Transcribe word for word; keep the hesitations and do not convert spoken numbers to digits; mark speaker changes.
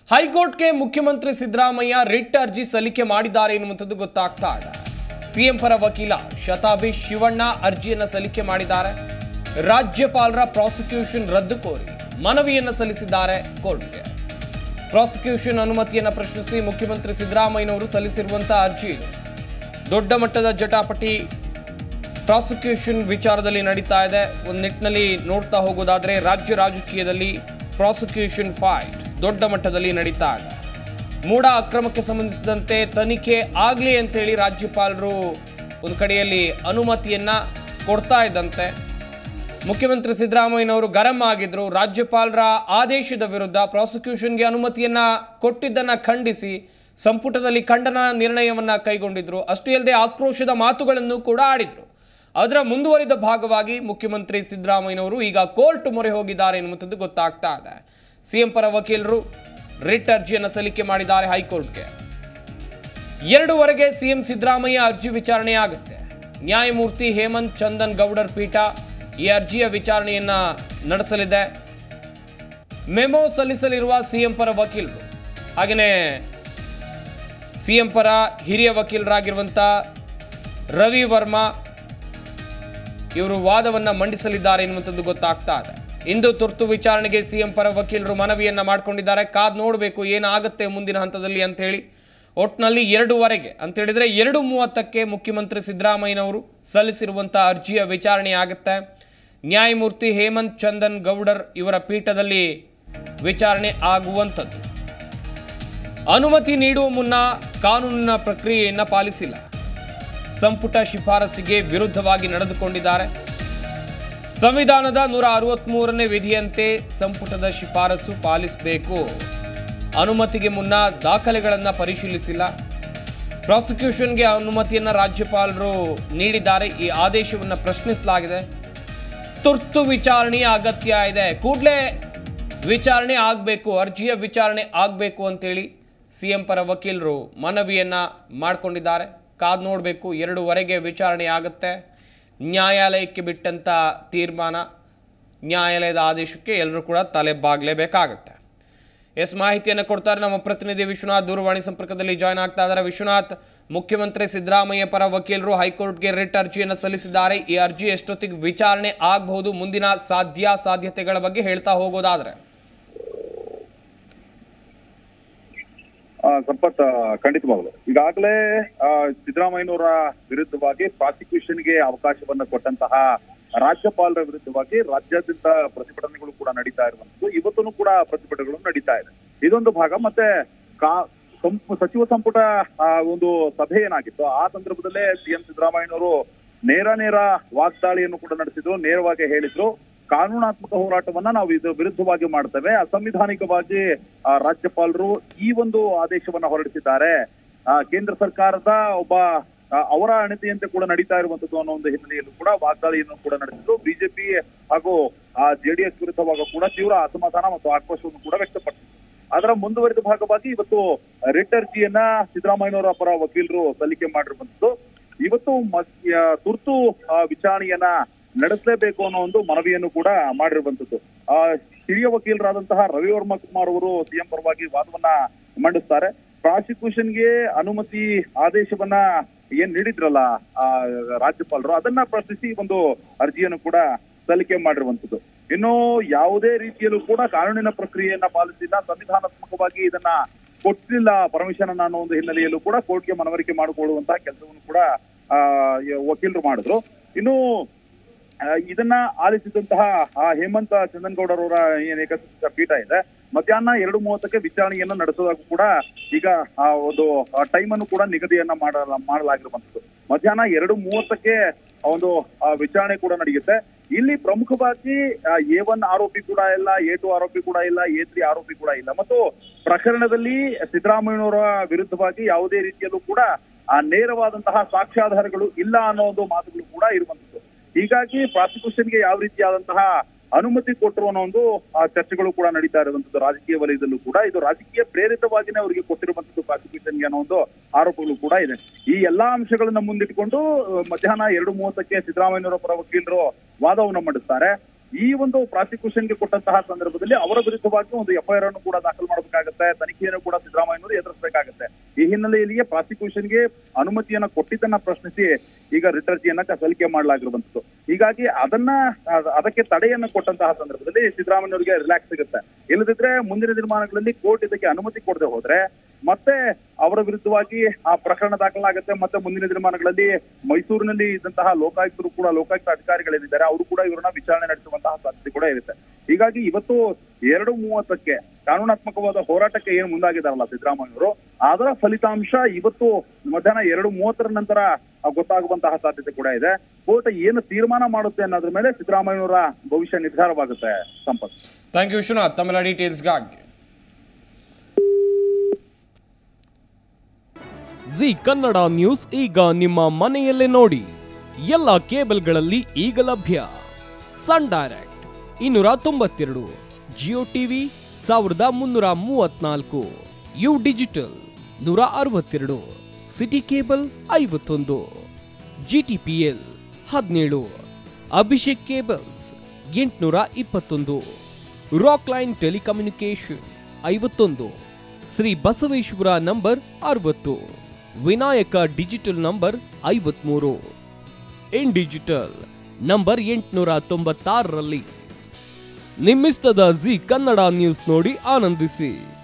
Speaker 1: ಹೈಕೋರ್ಟ್ಗೆ ಮುಖ್ಯಮಂತ್ರಿ ಸಿದ್ದರಾಮಯ್ಯ ರಿಟ್ ಅರ್ಜಿ ಸಲ್ಲಿಕೆ ಮಾಡಿದ್ದಾರೆ ಎನ್ನುವಂಥದ್ದು ಗೊತ್ತಾಗ್ತಾ ಇದೆ. ಸಿಎಂ ಪರ ವಕೀಲ ಶತಾಭಿ ಶಿವಣ್ಣ ಅರ್ಜಿಯನ್ನು ಸಲ್ಲಿಕೆ ಮಾಡಿದ್ದಾರೆ. ರಾಜ್ಯಪಾಲರ ಪ್ರಾಸಿಕ್ಯೂಷನ್ ರದ್ದು ಕೋರಿ ಮನವಿಯನ್ನು ಸಲ್ಲಿಸಿದ್ದಾರೆ ಕೋರ್ಟ್ಗೆ. ಪ್ರಾಸಿಕ್ಯೂಷನ್ ಅನುಮತಿಯನ್ನು ಪ್ರಶ್ನಿಸಿ ಮುಖ್ಯಮಂತ್ರಿ ಸಿದ್ದರಾಮಯ್ಯನವರು ಸಲ್ಲಿಸಿರುವಂತಹ ಅರ್ಜಿ ದೊಡ್ಡ ಮಟ್ಟದ ಜಟಾಪಟಿ ಪ್ರಾಸಿಕ್ಯೂಷನ್ ವಿಚಾರದಲ್ಲಿ ನಡೀತಾ ಇದೆ. ಒಂದು ನಿಟ್ಟಿನಲ್ಲಿ ನೋಡ್ತಾ ಹೋಗೋದಾದ್ರೆ ರಾಜ್ಯ ರಾಜಕೀಯದಲ್ಲಿ ಪ್ರಾಸಿಕ್ಯೂಷನ್ ಫೈಟ್ ದೊಡ್ಡ ಮಟ್ಟದಲ್ಲಿ ನಡೀತಾ ಇದೆ. ಮೂಡ ಅಕ್ರಮಕ್ಕೆ ಸಂಬಂಧಿಸಿದಂತೆ ತನಿಖೆ ಆಗಲಿ ಅಂತೇಳಿ ರಾಜ್ಯಪಾಲರು ಒಂದು ಕಡೆಯಲ್ಲಿ ಅನುಮತಿಯನ್ನ ಕೊಡ್ತಾ ಇದ್ದಂತೆ ಮುಖ್ಯಮಂತ್ರಿ ಸಿದ್ದರಾಮಯ್ಯನವರು ಗರಂ ಆಗಿದ್ರು. ರಾಜ್ಯಪಾಲರ ಆದೇಶದ ವಿರುದ್ಧ ಪ್ರಾಸಿಕ್ಯೂಷನ್ಗೆ ಅನುಮತಿಯನ್ನ ಕೊಟ್ಟಿದ್ದನ್ನು ಖಂಡಿಸಿ ಸಂಪುಟದಲ್ಲಿ ಖಂಡನ ನಿರ್ಣಯವನ್ನ ಕೈಗೊಂಡಿದ್ರು. ಅಷ್ಟೇ ಅಲ್ಲದೆ ಆಕ್ರೋಶದ ಮಾತುಗಳನ್ನು ಕೂಡ ಆಡಿದ್ರು. ಅದರ ಮುಂದುವರಿದ ಭಾಗವಾಗಿ ಮುಖ್ಯಮಂತ್ರಿ ಸಿದ್ದರಾಮಯ್ಯನವರು ಈಗ ಕೋರ್ಟ್ ಮೊರೆ ಹೋಗಿದ್ದಾರೆ ಎನ್ನುವಂಥದ್ದು ಗೊತ್ತಾಗ್ತಾ ಇದೆ. ಸಿಎಂ ಪರ ವಕೀಲರು ರಿಟ್ ಅರ್ಜಿಯನ್ನು ಸಲ್ಲಿಕೆ ಮಾಡಿದ್ದಾರೆ ಹೈಕೋರ್ಟ್ಗೆ. ಎರಡೂವರೆಗೆ ಸಿಎಂ ಸಿದ್ದರಾಮಯ್ಯ ಅರ್ಜಿ ವಿಚಾರಣೆ ಆಗುತ್ತೆ. ನ್ಯಾಯಮೂರ್ತಿ ಹೇಮಂತ್ ಚಂದನ್ ಗೌಡರ್ ಪೀಠ ಈ ಅರ್ಜಿಯ ವಿಚಾರಣೆಯನ್ನ ನಡೆಸಲಿದೆ. ಮೆಮೊ ಸಲ್ಲಿಸಲಿರುವ ಸಿಎಂ ಪರ ವಕೀಲರು ಹಾಗೆಯೇ ಸಿಎಂ ಪರ ಹಿರಿಯ ವಕೀಲರಾಗಿರುವಂಥ ರವಿ ವರ್ಮಾ ಇವರು ವಾದವನ್ನ ಮಂಡಿಸಲಿದ್ದಾರೆ ಎನ್ನುವಂಥದ್ದು ಗೊತ್ತಾಗ್ತಾ ಇದೆ. ಇಂದು ತುರ್ತು ವಿಚಾರಣೆಗೆ ಸಿಎಂ ಪರ ವಕೀಲರು ಮನವಿಯನ್ನ ಮಾಡಿಕೊಂಡಿದ್ದಾರೆ. ಕಾದ್ ನೋಡಬೇಕು ಏನಾಗುತ್ತೆ ಮುಂದಿನ ಹಂತದಲ್ಲಿ ಅಂತ ಹೇಳಿ. ಒಟ್ನಲ್ಲಿ ಎರಡೂವರೆಗೆ ಅಂತ ಹೇಳಿದ್ರೆ ಎರಡು ಮೂವತ್ತಕ್ಕೆ ಮುಖ್ಯಮಂತ್ರಿ ಸಿದ್ದರಾಮಯ್ಯನವರು ಸಲ್ಲಿಸಿರುವಂತಹ ಅರ್ಜಿಯ ವಿಚಾರಣೆ ಆಗುತ್ತೆ. ನ್ಯಾಯಮೂರ್ತಿ ಹೇಮಂತ್ ಚಂದನ್ ಗೌಡರ್ ಇವರ ಪೀಠದಲ್ಲಿ ವಿಚಾರಣೆ ಆಗುವಂಥದ್ದು. ಅನುಮತಿ ನೀಡುವ ಮುನ್ನ ಕಾನೂನಿನ ಪ್ರಕ್ರಿಯೆಯನ್ನು ಪಾಲಿಸಿಲ್ಲ. ಸಂಪುಟ ಶಿಫಾರಸಿಗೆ ವಿರುದ್ಧವಾಗಿ ನಡೆದುಕೊಂಡಿದ್ದಾರೆ. ಸಂವಿಧಾನದ ನೂರ ಅರವತ್ಮೂರನೇ ವಿಧಿಯಂತೆ ಸಂಪುಟದ ಶಿಫಾರಸು ಪಾಲಿಸಬೇಕು. ಅನುಮತಿಗೆ ಮುನ್ನ ದಾಖಲೆಗಳನ್ನು ಪರಿಶೀಲಿಸಿಲ್ಲ. ಪ್ರಾಸಿಕ್ಯೂಷನ್ಗೆ ಅನುಮತಿಯನ್ನು ರಾಜ್ಯಪಾಲರು ನೀಡಿದ್ದಾರೆ. ಈ ಆದೇಶವನ್ನು ಪ್ರಶ್ನಿಸಲಾಗಿದೆ. ತುರ್ತು ವಿಚಾರಣೆಯ ಅಗತ್ಯ ಇದೆ. ಕೂಡಲೇ ವಿಚಾರಣೆ ಆಗಬೇಕು, ಅರ್ಜಿಯ ವಿಚಾರಣೆ ಆಗಬೇಕು ಅಂತೇಳಿ ಸಿಎಂ ಪರ ವಕೀಲರು ಮನವಿಯನ್ನ ಮಾಡಿಕೊಂಡಿದ್ದಾರೆ. ಕಾದು ನೋಡಬೇಕು. ಎರಡೂವರೆಗೆ ವಿಚಾರಣೆ ಆಗುತ್ತೆ. ನ್ಯಾಯಾಲಯಕ್ಕೆ ಬಿಟ್ಟಂಥ ತೀರ್ಮಾನ, ನ್ಯಾಯಾಲಯದ ಆದೇಶಕ್ಕೆ ಎಲ್ಲರೂ ಕೂಡ ತಲೆ ಬಾಗಲೇಬೇಕಾಗತ್ತೆ. ಎಸ್ ಮಾಹಿತಿಯನ್ನು ಕೊಡ್ತಾರೆ ನಮ್ಮ ಪ್ರತಿನಿಧಿ ವಿಶ್ವನಾಥ್. ದೂರವಾಣಿ ಸಂಪರ್ಕದಲ್ಲಿ ಜಾಯ್ನ್ ಆಗ್ತಾ ಇದ್ದಾರೆ. ವಿಶ್ವನಾಥ್, ಮುಖ್ಯಮಂತ್ರಿ ಸಿದ್ದರಾಮಯ್ಯ ಪರ ವಕೀಲರು ಹೈಕೋರ್ಟ್ಗೆ ರಿಟ್ ಅರ್ಜಿಯನ್ನು ಸಲ್ಲಿಸಿದ್ದಾರೆ. ಈ ಅರ್ಜಿ ಎಷ್ಟೊತ್ತಿಗೆ ವಿಚಾರಣೆ ಆಗಬಹುದು? ಮುಂದಿನ ಸಾಧ್ಯ ಸಾಧ್ಯತೆಗಳ ಬಗ್ಗೆ ಹೇಳ್ತಾ ಹೋಗೋದಾದ್ರೆ.
Speaker 2: ಸಂಪತ್, ಖಂಡಿತವಾಗಲು ಈಗಾಗಲೇ ಸಿದ್ದರಾಮಯ್ಯನವರ ವಿರುದ್ಧವಾಗಿ ಪ್ರಾಸಿಕ್ಯೂಷನ್ಗೆ ಅವಕಾಶವನ್ನ ಕೊಟ್ಟಂತಹ ರಾಜ್ಯಪಾಲರ ವಿರುದ್ಧವಾಗಿ ರಾಜ್ಯಾದ್ಯಂತ ಪ್ರತಿಭಟನೆಗಳು ಕೂಡ ನಡೀತಾ ಇರುವಂತದ್ದು. ಇವತ್ತೂ ಕೂಡ ಪ್ರತಿಭಟನೆಗಳು ನಡೀತಾ ಇದೆ. ಇದೊಂದು ಭಾಗ. ಮತ್ತೆ ಕಾ ಸಚಿವ ಸಂಪುಟ ಒಂದು ಸಭೆ ಏನಾಗಿತ್ತು ಆ ಸಂದರ್ಭದಲ್ಲೇ ಸಿಎಂ ಸಿದ್ದರಾಮಯ್ಯನವರು ನೇರ ನೇರ ವಾಗ್ದಾಳಿಯನ್ನು ಕೂಡ ನಡೆಸಿದ್ರು. ನೇರವಾಗಿ ಹೇಳಿದ್ರು, ಕಾನೂನಾತ್ಮಕ ಹೋರಾಟವನ್ನ ನಾವು ಇದು ವಿರುದ್ಧವಾಗಿ ಮಾಡ್ತೇವೆ. ಅಸಂವಿಧಾನಿಕವಾಗಿ ರಾಜ್ಯಪಾಲರು ಈ ಒಂದು ಆದೇಶವನ್ನ ಹೊರಡಿಸಿದ್ದಾರೆ. ಕೇಂದ್ರ ಸರ್ಕಾರದ ಒಬ್ಬ ಅವರ ಅಣತಿಯಂತೆ ಕೂಡ ನಡೀತಾ ಇರುವಂತದ್ದು ಅನ್ನೋ ಒಂದು ಹಿನ್ನೆಲೆಯಲ್ಲೂ ಕೂಡ ವಾಗ್ದಾಳಿಯನ್ನು ಕೂಡ ನಡೆಸಿದ್ರು. ಬಿಜೆಪಿ ಹಾಗೂ ಜೆಡಿಎಸ್ ವಿರುದ್ಧವಾಗ ಕೂಡ ತೀವ್ರ ಅಸಮಾಧಾನ ಮತ್ತು ಆಕ್ರೋಶವನ್ನು ಕೂಡ ವ್ಯಕ್ತಪಡಿಸಿದ್ರು. ಅದರ ಮುಂದುವರಿದ ಭಾಗವಾಗಿ ಇವತ್ತು ರಿಟ್ ಅರ್ಜಿಯನ್ನ ಸಿದ್ದರಾಮಯ್ಯನವರ ಪರ ವಕೀಲರು ಸಲ್ಲಿಕೆ ಮಾಡಿರುವಂತದ್ದು. ಇವತ್ತು ತುರ್ತು ವಿಚಾರಣೆಯನ್ನ ನಡೆಸಲೇಬೇಕು ಅನ್ನೋ ಒಂದು ಮನವಿಯನ್ನು ಕೂಡ ಮಾಡಿರುವಂತದ್ದು. ಆ ಹಿರಿಯ ವಕೀಲರಾದಂತಹ ರವಿ ವರ್ಮಾ ಕುಮಾರ್ ಅವರು ಸಿಎಂ ಪರವಾಗಿ ವಾದವನ್ನ ಮಂಡಿಸ್ತಾರೆ. ಪ್ರಾಸಿಕ್ಯೂಷನ್ಗೆ ಅನುಮತಿ ಆದೇಶವನ್ನ ಏನ್ ನೀಡಿದ್ರಲ್ಲ ಆ ರಾಜ್ಯಪಾಲರು, ಅದನ್ನ ಪ್ರಶ್ನಿಸಿ ಒಂದು ಅರ್ಜಿಯನ್ನು ಕೂಡ ಸಲ್ಲಿಕೆ ಮಾಡಿರುವಂತದ್ದು. ಇನ್ನು ಯಾವುದೇ ರೀತಿಯಲ್ಲೂ ಕೂಡ ಕಾನೂನಿನ ಪ್ರಕ್ರಿಯೆಯನ್ನ ಪಾಲಿಸಿಲ್ಲ, ಸಂವಿಧಾನಾತ್ಮಕವಾಗಿ ಇದನ್ನ ಕೊಟ್ಟಿಲ್ಲ ಪರ್ಮಿಷನ್ ಅನ್ನೋ ಒಂದು ಹಿನ್ನೆಲೆಯಲ್ಲೂ ಕೂಡ ಕೋರ್ಟ್ಗೆ ಮನವರಿಕೆ ಮಾಡಿಕೊಳ್ಳುವಂತಹ ಕೆಲಸವನ್ನು ಕೂಡ ಆ ವಕೀಲರು ಮಾಡಿದ್ರು. ಇನ್ನು ಇದನ್ನ ಆಲಿಸಿದಂತಹ ಆ ಹೇಮಂತ್ ಚಂದನ್ ಗೌಡರ್ ಅವರ ಏನ್ ಏಕಸದಸ್ಯ ಪೀಠ ಇದೆ, ಮಧ್ಯಾಹ್ನ ಎರಡು ಮೂವತ್ತಕ್ಕೆ ವಿಚಾರಣೆಯನ್ನು ನಡೆಸೋದಾಗೂ ಕೂಡ ಈಗ ಆ ಒಂದು ಟೈಮ್ ಅನ್ನು ಕೂಡ ನಿಗದಿಯನ್ನ ಮಾಡಲ ಮಾಡಲಾಗಿರುವಂತದ್ದು. ಮಧ್ಯಾಹ್ನ ಎರಡು ಮೂವತ್ತಕ್ಕೆ ಒಂದು ವಿಚಾರಣೆ ಕೂಡ ನಡೆಯುತ್ತೆ. ಇಲ್ಲಿ ಪ್ರಮುಖವಾಗಿ ಎ ಒನ್ ಆರೋಪಿ ಕೂಡ ಇಲ್ಲ, ಎ ಟು ಆರೋಪಿ ಕೂಡ ಇಲ್ಲ, ಎ ತ್ರೀ ಆರೋಪಿ ಕೂಡ ಇಲ್ಲ. ಮತ್ತು ಪ್ರಕರಣದಲ್ಲಿ ಸಿದ್ದರಾಮಯ್ಯನವರ ವಿರುದ್ಧವಾಗಿ ಯಾವುದೇ ರೀತಿಯಲ್ಲೂ ಕೂಡ ಆ ನೇರವಾದಂತಹ ಸಾಕ್ಷ್ಯಾಧಾರಗಳು ಇಲ್ಲ ಅನ್ನೋ ಒಂದು ಮಾತುಗಳು ಕೂಡ ಇರುವಂತದ್ದು. ಹೀಗಾಗಿ ಪ್ರಾಸಿಕ್ಯೂಷನ್ಗೆ ಯಾವ ರೀತಿಯಾದಂತಹ ಅನುಮತಿ ಕೊಟ್ಟರು ಅನ್ನೋ ಒಂದು ಚರ್ಚೆಗಳು ಕೂಡ ನಡೀತಾ ಇರುವಂತದ್ದು ರಾಜಕೀಯ ವಲಯದಲ್ಲೂ ಕೂಡ. ಇದು ರಾಜಕೀಯ ಪ್ರೇರಿತವಾಗಿನೇ ಅವರಿಗೆ ಕೊಟ್ಟಿರುವಂತದ್ದು ಪ್ರಾಸಿಕ್ಯೂಷನ್ಗೆ ಅನ್ನೋ ಒಂದು ಆರೋಪಗಳು ಕೂಡ ಇದೆ. ಈ ಎಲ್ಲಾ ಅಂಶಗಳನ್ನ ಮುಂದಿಟ್ಟುಕೊಂಡು ಮಧ್ಯಾಹ್ನ ಎರಡು ಮೂವತ್ತಕ್ಕೆ ಸಿದ್ದರಾಮಯ್ಯನವರ ಪರ ವಕೀಲರು ವಾದವನ್ನು ಮಂಡಿಸ್ತಾರೆ. ಈ ಒಂದು ಪ್ರಾಸಿಕ್ಯೂಷನ್ಗೆ ಕೊಟ್ಟಂತಹ ಸಂದರ್ಭದಲ್ಲಿ ಅವರ ವಿರುದ್ಧವಾಗಿ ಒಂದು ಎಫ್ಐಆರ್ ಅನ್ನು ಕೂಡ ದಾಖಲು ಮಾಡಬೇಕಾಗುತ್ತೆ, ತನಿಖೆಯನ್ನು ಕೂಡ ಸಿದ್ದರಾಮಯ್ಯನವರು ಎದುರಿಸಬೇಕಾಗುತ್ತೆ. ಈ ಹಿನ್ನೆಲೆಯಲ್ಲಿಯೇ ಪ್ರಾಸಿಕ್ಯೂಷನ್ಗೆ ಅನುಮತಿಯನ್ನ ಕೊಟ್ಟಿದ್ದನ್ನ ಪ್ರಶ್ನಿಸಿ ಈಗ ರಿಟ್ ಅರ್ಜಿಯನ್ನ ಸಲ್ಲಿಕೆ ಮಾಡಲಾಗಿರುವಂತದ್ದು. ಹೀಗಾಗಿ ಅದನ್ನ ಅದಕ್ಕೆ ತಡೆಯನ್ನ ಕೊಟ್ಟಂತಹ ಸಂದರ್ಭದಲ್ಲಿ ಸಿದ್ದರಾಮಯ್ಯನವರಿಗೆ ರಿಲ್ಯಾಕ್ಸ್ ಸಿಗುತ್ತೆ. ಇಲ್ಲದಿದ್ರೆ ಮುಂದಿನ ದಿನಮಾನಗಳಲ್ಲಿ ಕೋರ್ಟ್ ಇದಕ್ಕೆ ಅನುಮತಿ ಕೊಡದೆ ಹೋದ್ರೆ ಮತ್ತೆ ಅವರ ವಿರುದ್ಧವಾಗಿ ಆ ಪ್ರಕರಣ ದಾಖಲಾಗುತ್ತೆ. ಮತ್ತೆ ಮುಂದಿನ ದಿನಮಾನಗಳಲ್ಲಿ ಮೈಸೂರಿನಲ್ಲಿ ಇದ್ದಂತಹ ಲೋಕಾಯುಕ್ತರು ಕೂಡ ಲೋಕಾಯುಕ್ತ ಅಧಿಕಾರಿಗಳೇನಿದ್ದಾರೆ ಅವರು ಕೂಡ ಇವರನ್ನ ವಿಚಾರಣೆ ನಡೆಸುವಂತಹ ಸಾಧ್ಯತೆ ಕೂಡ ಇರುತ್ತೆ. ಹೀಗಾಗಿ ಇವತ್ತು ಎರಡು ಮೂವತ್ತಕ್ಕೆ ಕಾನೂನಾತ್ಮಕವಾದ ಹೋರಾಟಕ್ಕೆ ಏನು ಮುಂದಾಗಿದ್ದಾರಲ್ಲ ಸಿದ್ದರಾಮಯ್ಯವರು, ಅದರ ಫಲಿತಾಂಶ ಇವತ್ತು ಮಧ್ಯಾಹ್ನ ಎರಡು ಮೂವತ್ತರ ನಂತರ ಗೊತ್ತಾಗುವಂತಹ ಸಾಧ್ಯತೆ ಕೂಡ ಇದೆ. ಕೋರ್ಟ್ ಏನು ತೀರ್ಮಾನ ಮಾಡುತ್ತೆ ಅನ್ನೋದ್ರ ಮೇಲೆ ಸಿದ್ದರಾಮಯ್ಯನವರ ಭವಿಷ್ಯ ನಿರ್ಧಾರವಾಗುತ್ತೆ. ಸಂಪತ್,
Speaker 1: ಥ್ಯಾಂಕ್ ಯು ವಿಶ್ವನಾಥ್ ತಮ್ಮೆಲ್ಲ ಡೀಟೇಲ್ಸ್ಗಾಗಿ.
Speaker 3: ಜಿ ಕನ್ನಡ ನ್ಯೂಸ್ ಈಗ ನಿಮ್ಮ ಮನೆಯಲ್ಲೇ ನೋಡಿ. ಎಲ್ಲ ಕೇಬಲ್ಗಳಲ್ಲಿ ಈಗ ಲಭ್ಯ. ಸನ್ ಡೈರೆಕ್ಟ್ ಇನ್ನೂರ ತೊಂಬತ್ತೆರಡು, ಜಿಯೋ ಟಿವಿ ಸಾವಿರದ ಮುನ್ನೂರ ಮೂವತ್ನಾಲ್ಕು, ಯು ಡಿಜಿಟಲ್ ನೂರ ಅರವತ್ತೆರಡು, ಸಿಟಿ ಕೇಬಲ್ ಐವತ್ತೊಂದು, ಜಿಟಿಪಿಎಲ್ ಹದಿನೇಳು, ಅಭಿಷೇಕ್ ಕೇಬಲ್ಸ್ ಎಂಟುನೂರ ಇಪ್ಪತ್ತೊಂದು, ರಾಕ್ ಲೈನ್ ಟೆಲಿಕಮ್ಯುನಿಕೇಶನ್ ಐವತ್ತೊಂದು, ಶ್ರೀ ಬಸವೇಶ್ವರ ನಂಬರ್ ಅರವತ್ತು, ವಿನಾಯಕ ಡಿಜಿಟಲ್ ನಂಬರ್ ಐವತ್ಮೂರು, ಇನ್ ಡಿಜಿಟಲ್ ನಂಬರ್ ಎಂಟುನೂರ ತೊಂಬತ್ತಾರರಲ್ಲಿ. ನಿಮ್ಮಿಸ್ತದ ಜಿ ಕನ್ನಡ ನ್ಯೂಸ್ ನೋಡಿ ಆನಂದಿಸಿ.